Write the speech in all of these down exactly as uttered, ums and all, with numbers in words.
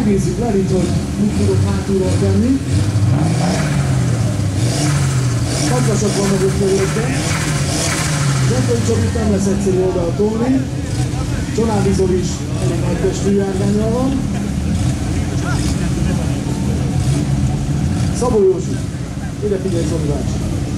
megnézzük Lerit, hogy mit tudok hátulról tenni. Magvasak vannak ott mögöttem. Zsentői Csabit nem lesz egyszerű oldal tolni. Csonádi Zoli is elég nagy testű járványal van. Szabó Józsi, ide figyelj Zoli bácsi.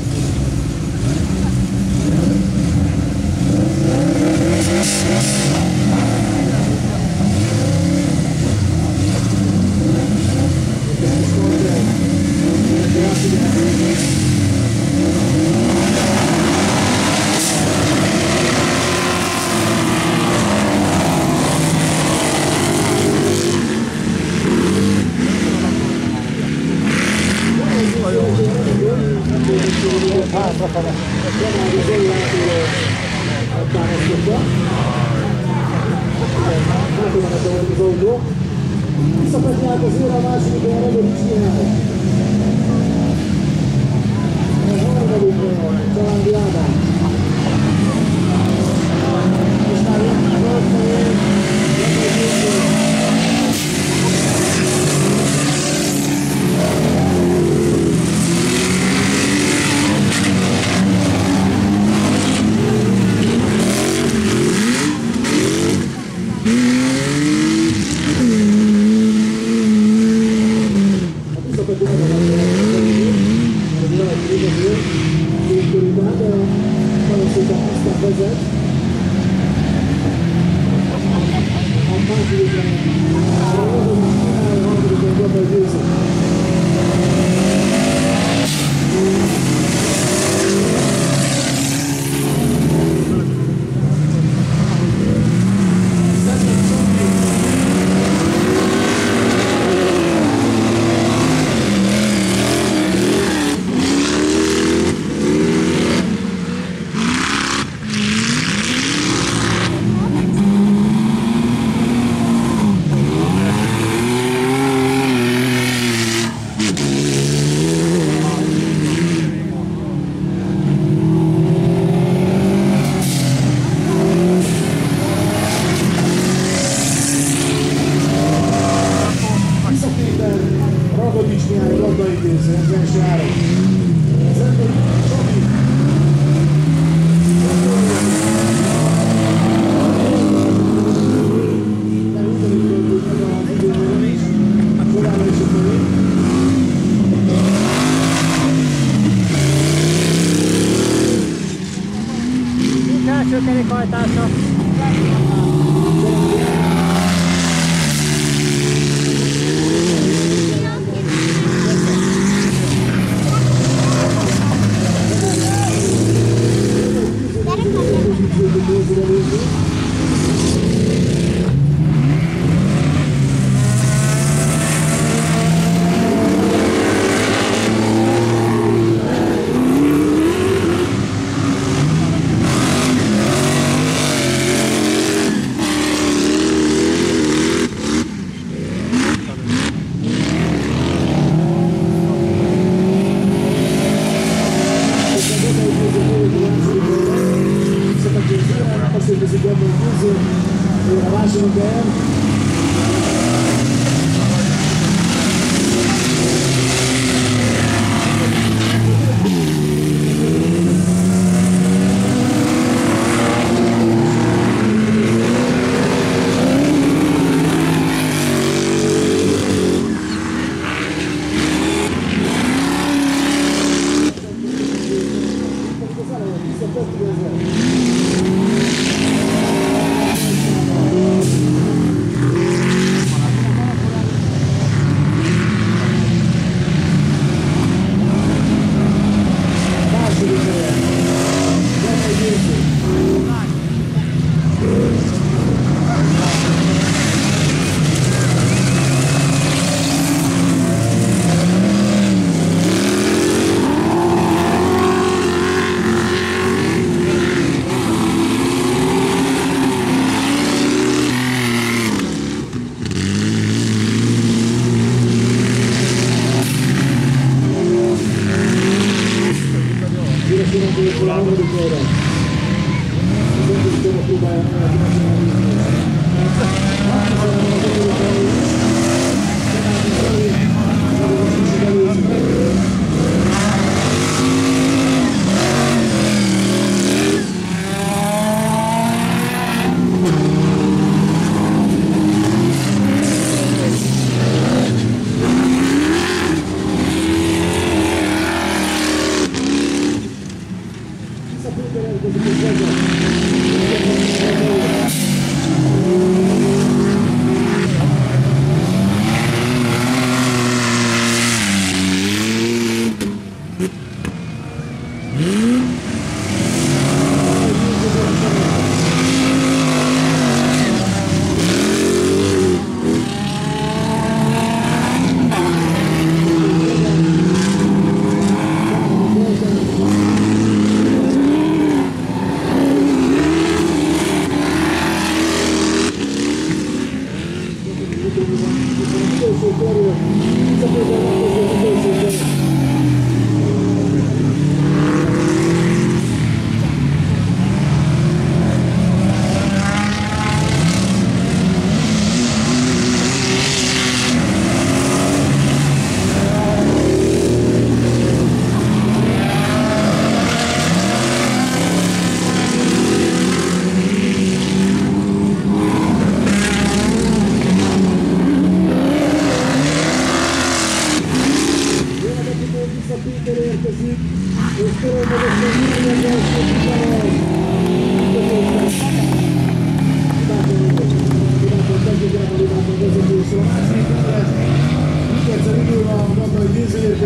Hátrafele. Janári Zoli hátulról támaszkodva. Hátulmanet volt az autó. Visszapetnyált az őre a második olyan Ragovics Mihály. A harmadik olyan Családi Ádám. És már jön a harmadik. Kerékhajtása.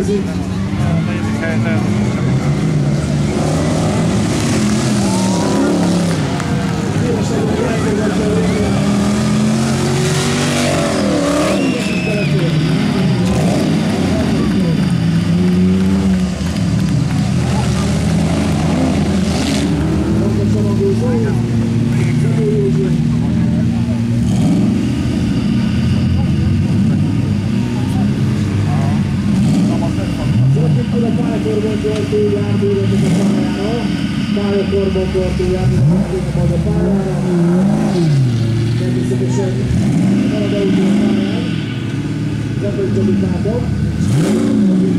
következik. A negyedik helyet elmondom. Szívesen elkövető a végén. Pontosan a József. Szabó József. Szeretnék a pályakorban tartó járműveket a pályára. Pályakorban tartó járműveket majd a pályára. Természetesen marad autó a pályán. Zepeli Csabi pápa.